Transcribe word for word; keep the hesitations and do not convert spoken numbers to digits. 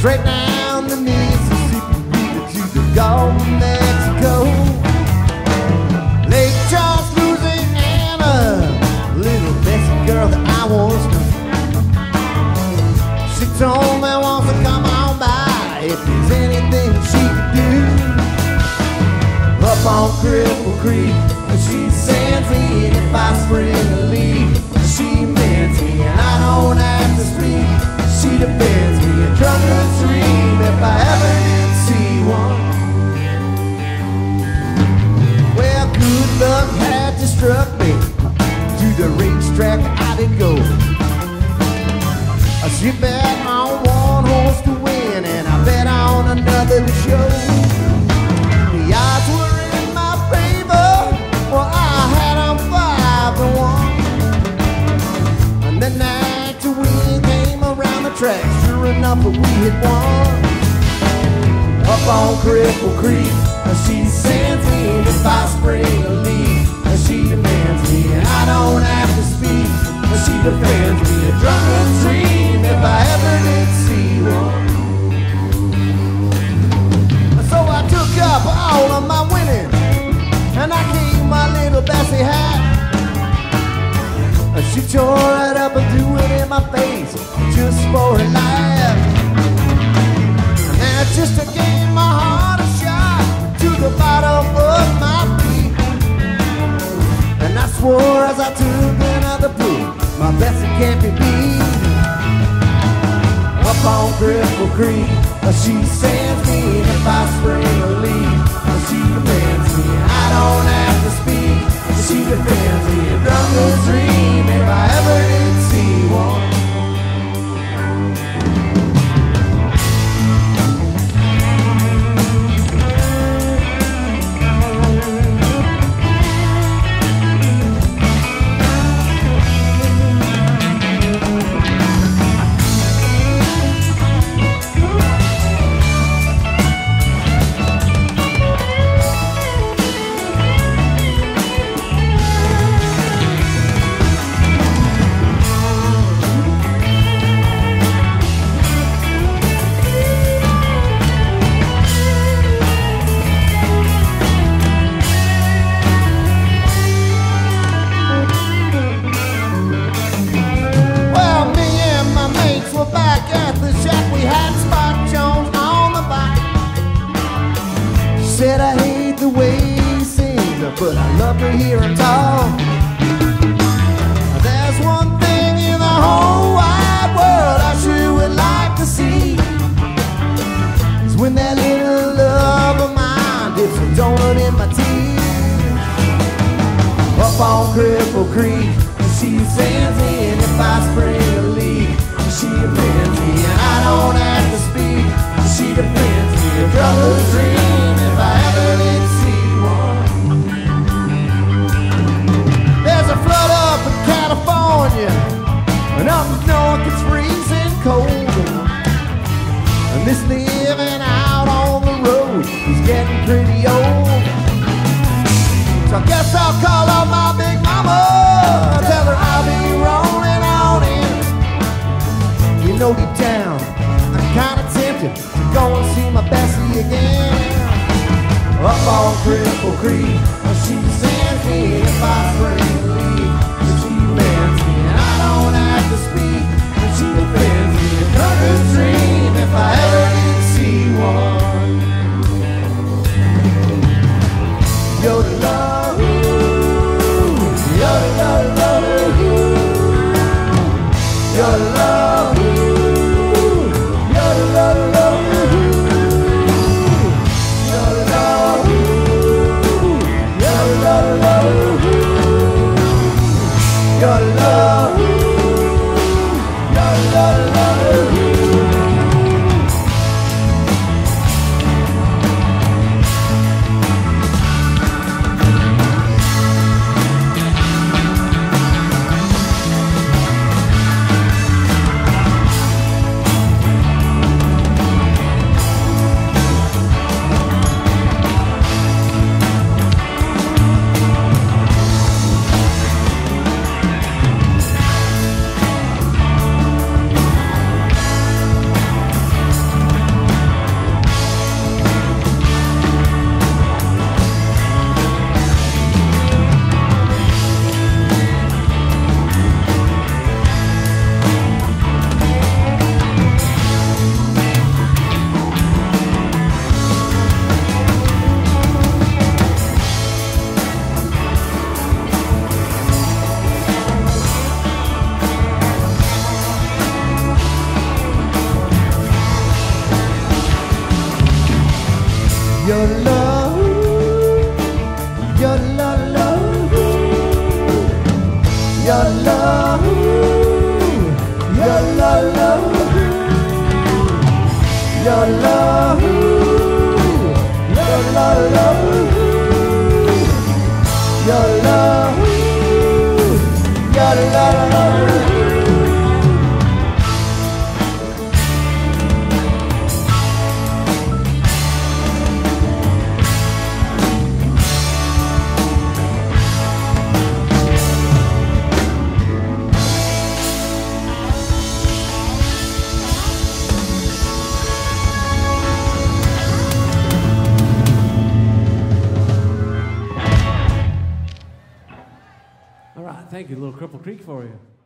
straight down the Mississippi River to the Gulf of Mexico. Lake Charles, Louisiana, little Bessie girl that I once knew. She told me once to come on by if there's anything she could do. Up on Cripple Creek, she sends me, and if I spring a leak, she mends me, and I don't have to speak. She defends me, a drunken stream if I ever did see one. Well, good luck had just struck me. To the racetrack I did go. She bet on one horse to win, and I bet on another to show. The odds were in my favor, well I had them five to one. And the night the wind came around the track, sure enough we had won. Up on Cripple Creek, she sends me, and if I spring a leak, she demands me, and I don't have to speak. She defends me, a drunken stream if I ever did see one. So I took up all of my winning, and I gave my little Bessie hat. She tore it up and threw it in my face just for a laugh. And just to give my heart a shot to the bottom of my feet. And I swore as I took another pull, my Bessie can't be beat. Up on Cripple Creek, she sends me, and if I spring a leak, she demands me, I don't have to speak. She defends me, a drunken dream if I ever did see one. Said I hate the way he sings, but I love to hear him talk. There's one thing in the whole wide world I sure would like to see. It's when that little love of mine dips a donut in my tea. Up on Cripple Creek, she sends me, and if I spring a leak, she defends me, and I don't have to speak. She defends me, a brother's dream if I ever did see one. There's a flood up in California, and up north it's freezing cold. And this living out on the road is getting pretty old. So I guess I'll call up my big mama, tell her I'll be rolling on in. You know deep down I'm kinda tempted to go and see my Bessie again. Up on Cripple Creek, she sends me, and if I spring a leak, she bends me, and I don't have to speak. She defends me, a drunken dream if I ever did see one. Yodel-love, yodel-love, yodel-love, yodel-love. Your love, your love, love, your love, your love, love, your love, your love, love, your love, your love, love. All right, thank you, Little Cripple Creek for you.